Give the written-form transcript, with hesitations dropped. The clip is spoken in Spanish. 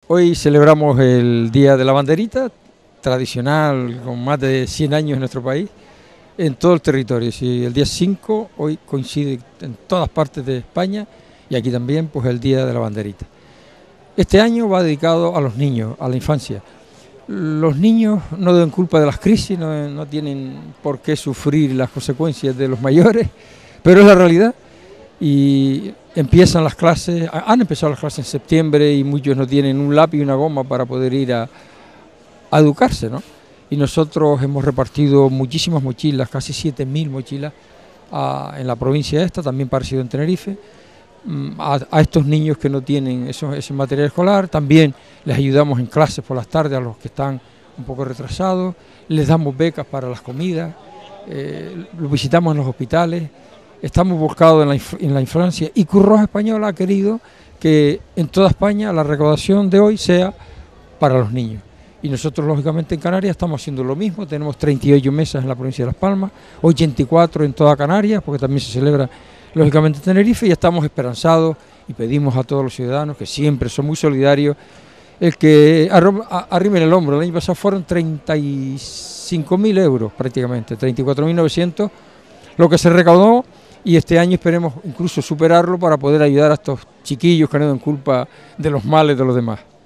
Hoy celebramos el Día de la Banderita, tradicional, con más de 100 años en nuestro país, en todo el territorio. Sí, el día 5 hoy coincide en todas partes de España y aquí también pues el Día de la Banderita. Este año va dedicado a los niños, a la infancia. Los niños no den culpa de las crisis, no tienen por qué sufrir las consecuencias de los mayores, pero es la realidad. Y empiezan las clases, han empezado las clases en septiembre y muchos no tienen un lápiz y una goma para poder ir a educarse, ¿no? Y nosotros hemos repartido muchísimas mochilas, casi 7.000 mochilas en la provincia esta, también parecido en Tenerife, a estos niños que no tienen ese material escolar. También les ayudamos en clases por las tardes a los que están un poco retrasados, les damos becas para las comidas, los visitamos en los hospitales. Estamos buscados en la infancia y Cruz Roja Española ha querido que en toda España la recaudación de hoy sea para los niños. Y nosotros, lógicamente, en Canarias estamos haciendo lo mismo. Tenemos 38 mesas en la provincia de Las Palmas, 84 en toda Canarias, porque también se celebra, lógicamente, en Tenerife, y estamos esperanzados y pedimos a todos los ciudadanos, que siempre son muy solidarios, el que arrimen el hombro. El año pasado fueron 35.000 euros prácticamente, 34.900, lo que se recaudó. Y este año esperemos incluso superarlo para poder ayudar a estos chiquillos que no den culpa de los males de los demás.